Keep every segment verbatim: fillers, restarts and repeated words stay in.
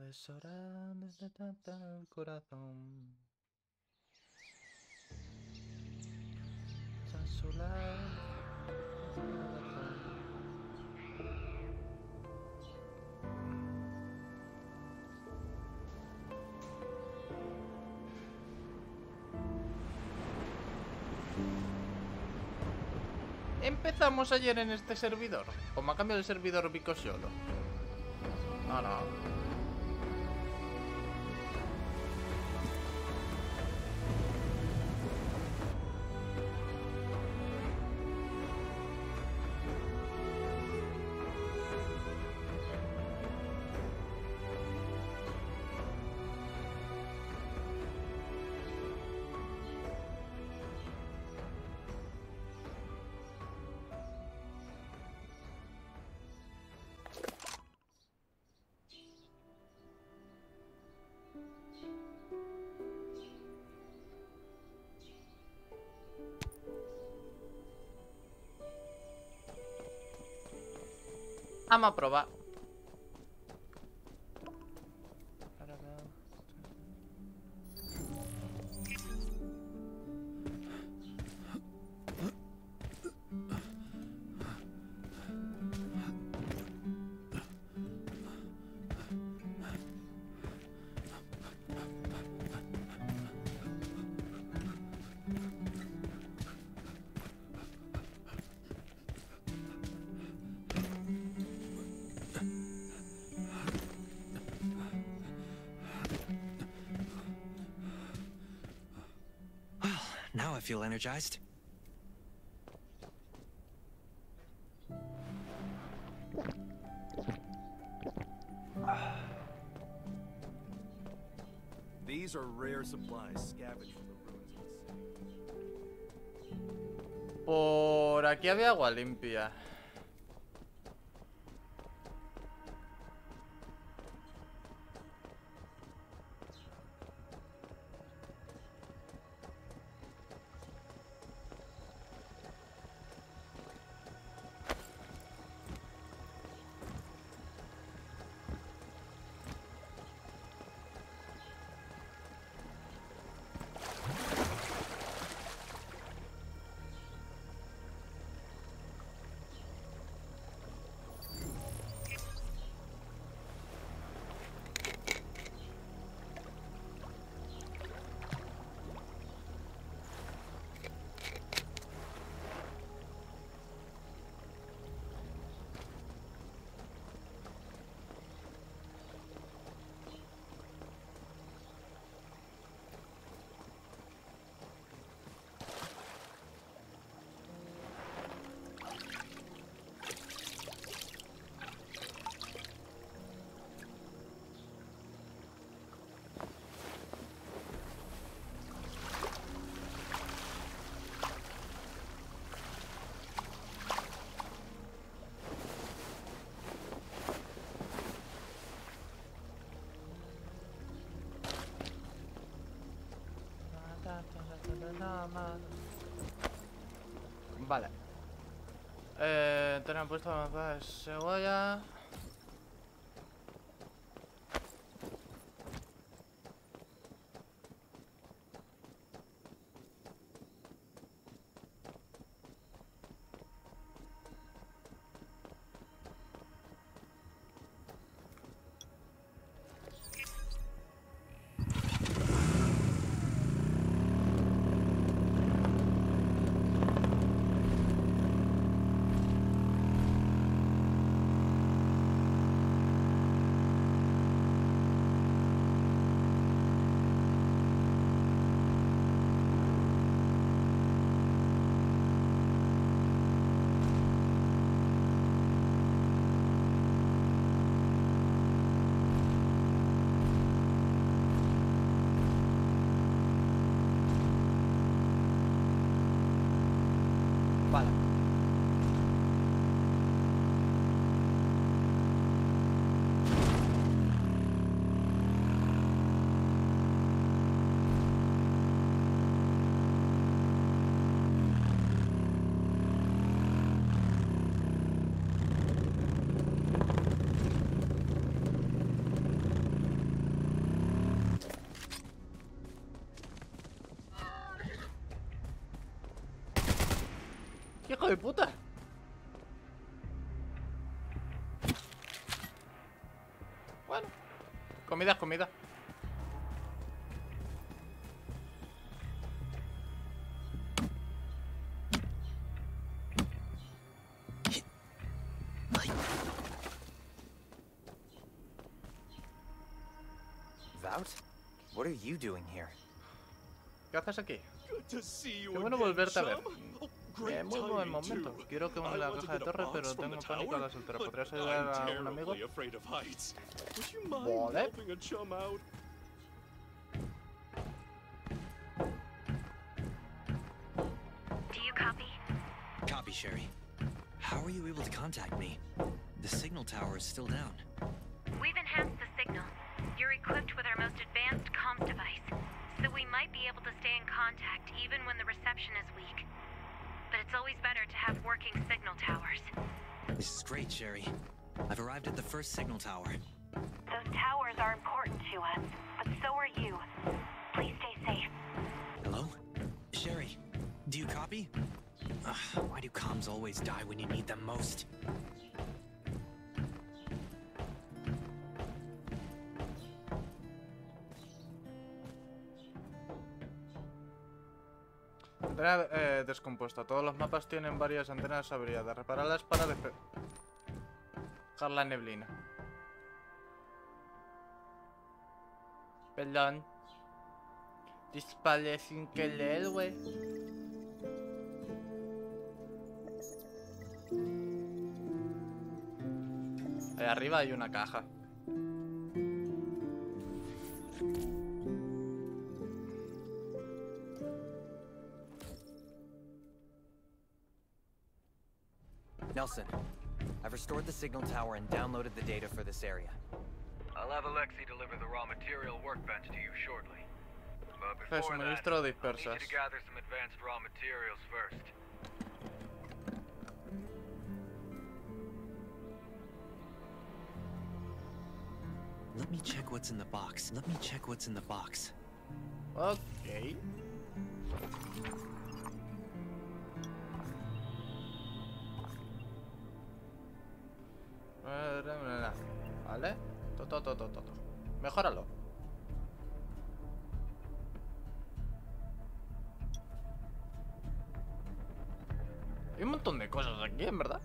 Es hora de tratar el corazón. Tan sola corazón. Empezamos ayer en este servidor. ¿O me ha cambiado el servidor Vico solo? No, no. Vamos a probar. Now I feel energized. These are rare supplies scavenged from the ruins of the city. Por aquí había agua limpia. Vale. Eh, tenemos puesto mapa de cebolla. de puta! Bueno, comida es comida. Vout? What are you doing here? ¿Qué haces aquí? Good to see you Qué bueno again, volverte a ver. chum. Oh, great Eh, muy buen timing, momento. too. Quiero que I me la want to caja de get a torre, box pero from tengo the pánico a la tower, soltera. but ¿Podrías ayudar I'm a un amigo? terribly afraid of heights. Would you mind Vale. helping a chum out? Do you copy? Copy, Sherry. How are you able to contact me? The signal tower is still down. We've enhanced the signal. You're equipped with our most advanced comms device, so we might be able to stay in contact even when the reception is weak. But it's always better to have working signal towers. This is great, Sherry. I've arrived at the first signal tower. Those towers are important to us, but so are you. Please stay safe. Hello? Sherry, do you copy? Ugh, why do comms always die when you need them most? Antena eh, descompuesta. Todos los mapas tienen varias antenas averiadas. Repararlas para despejar la neblina. Perdón. Disparé sin querer, güey. Ahí arriba hay una caja. Nelson, I've restored the signal tower and downloaded the data for this area. I'll have Alexei deliver the raw material workbench to you shortly. But El before that, suministro I'll need dispersas. you to gather some advanced raw materials first. Let me check what's in the box. Let me check what's in the box. Ok. Vale. Todo, todo, todo, todo. Mejóralo. Hay un montón de cosas aquí, en verdad.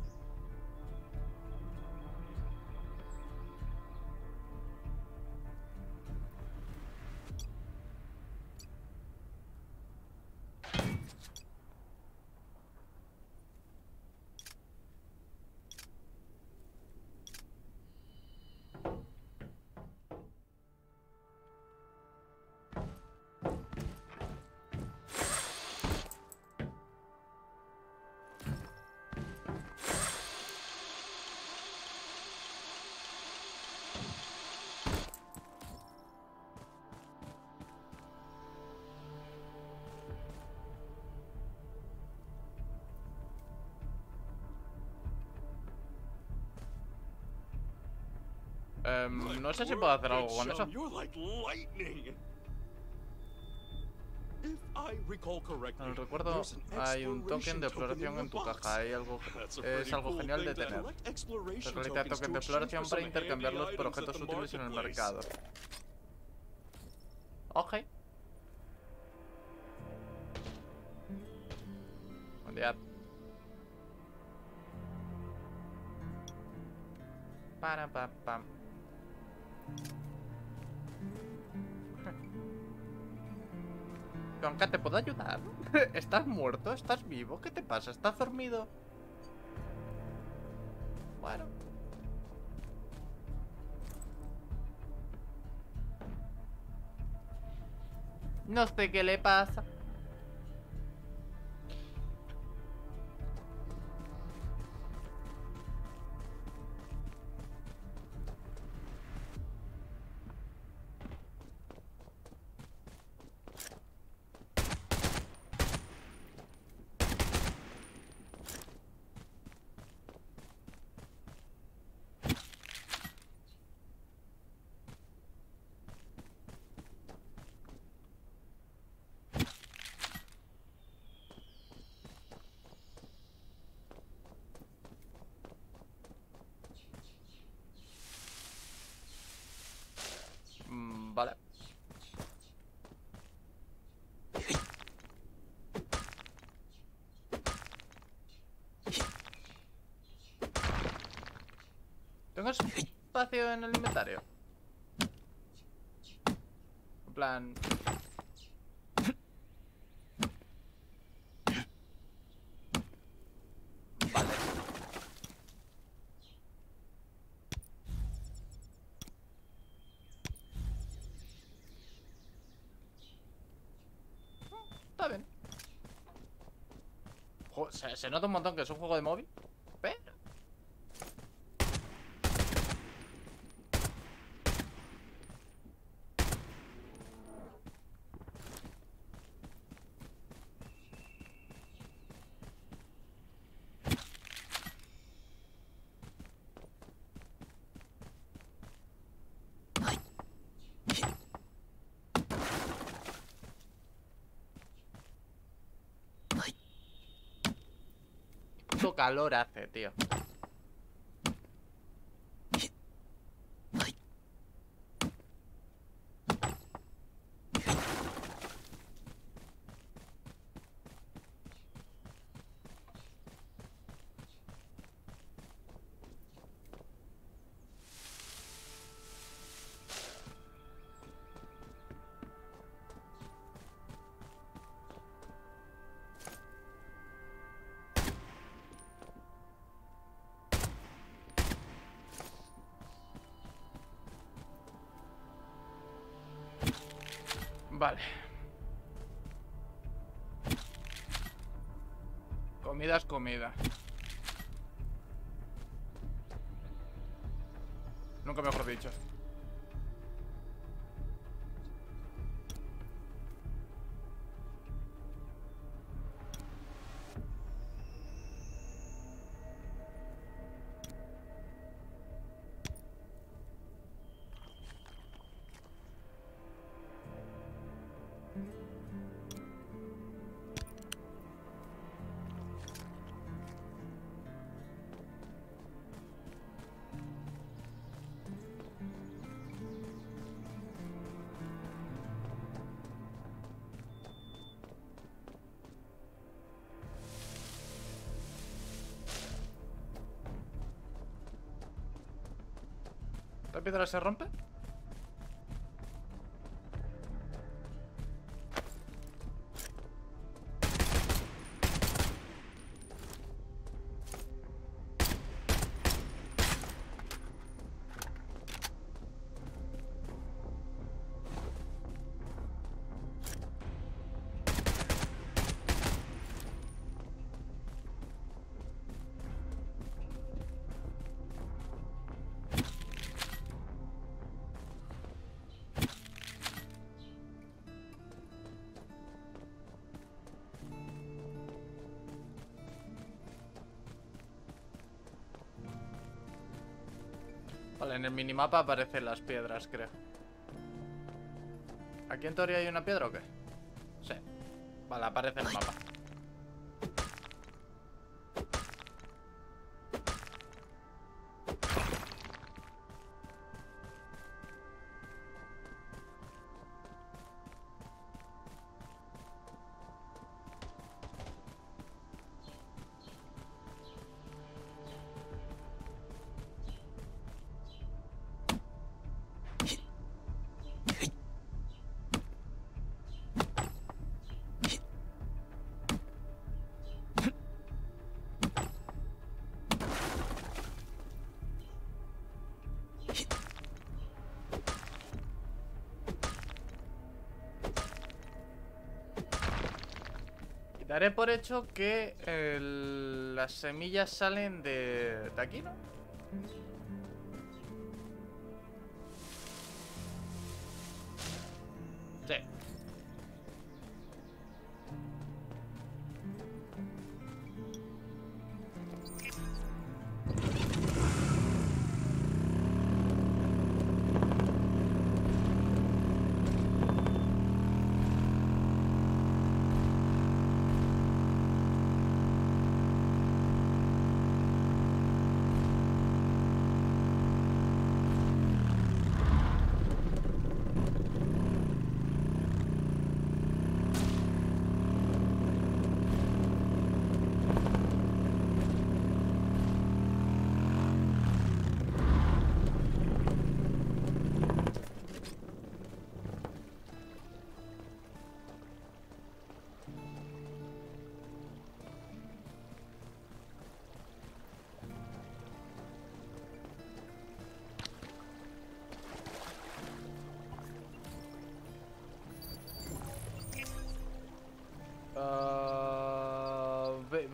Um, no sé si puedo hacer algo con eso. You're like lightning. If I recall correctly, No recuerdo, there's an hay un token de exploración exploration en tu token in caja. the Hay algo, box. That's a es pretty algo cool genial de thing to tener. collect exploration Recolectar tokens tokens de to exchange exploración for para some intercambiarlos handy por items objetos at the útiles en el marketplace. mercado. Ok. Buen día. Para, pa, pam. Bianca, ¿te puedo ayudar? ¿Estás muerto? ¿Estás vivo? ¿Qué te pasa? ¿Estás dormido? Bueno. No sé qué le pasa. ¿Tengo espacio en el inventario? En plan... Vale. Está bien. Jo, se, se nota un montón que es un juego de móvil, pero... Puto calor hace, tío. Vale. Comida es comida. Nunca mejor dicho. ¿La piedra se rompe? Vale, en el minimapa aparecen las piedras, creo. ¿Aquí en teoría hay una piedra o qué? Sí. Vale, aparece en el mapa. Daré por hecho que el- las semillas salen de, de aquí, ¿no? Sí.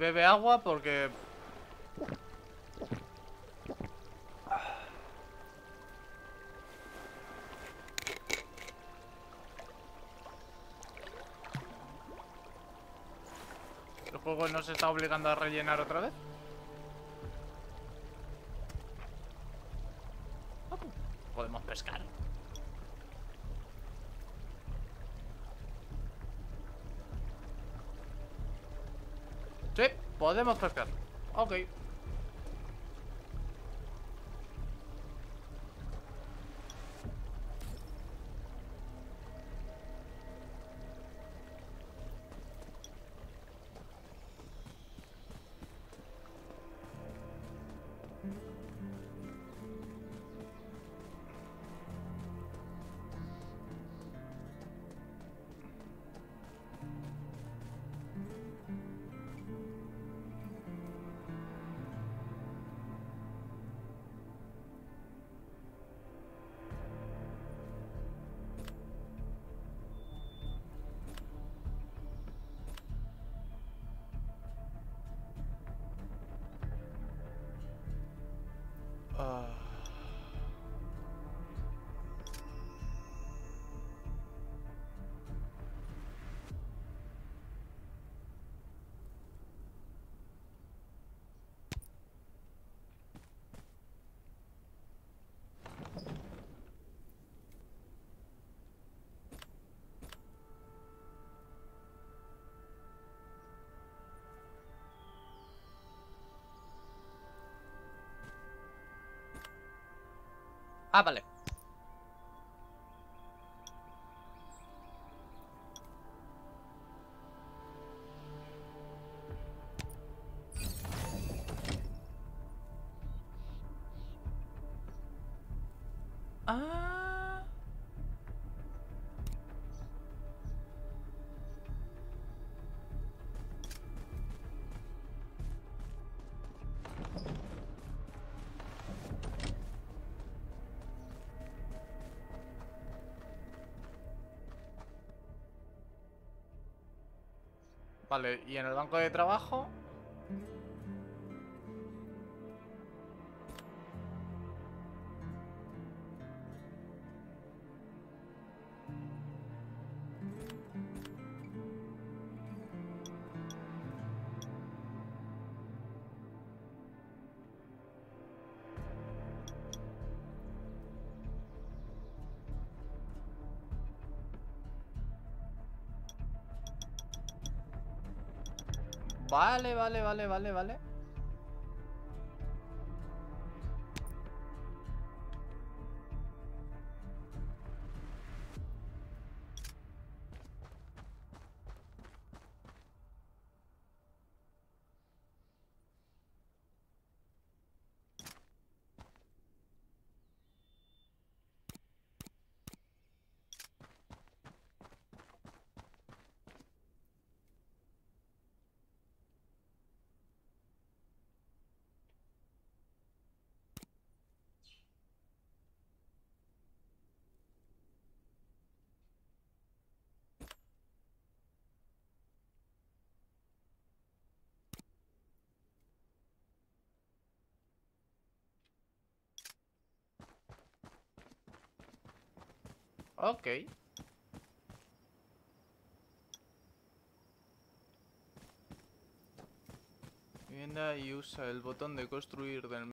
bebe agua porque... ¿El juego nos está obligando a rellenar otra vez? Podemos pescar. Sí, podemos pescar. Ok. Ah. Ah, vale. Ah. Vale, y en el banco de trabajo... Vale, vale, vale, vale, vale. Ok. Viene y usa el botón de construir del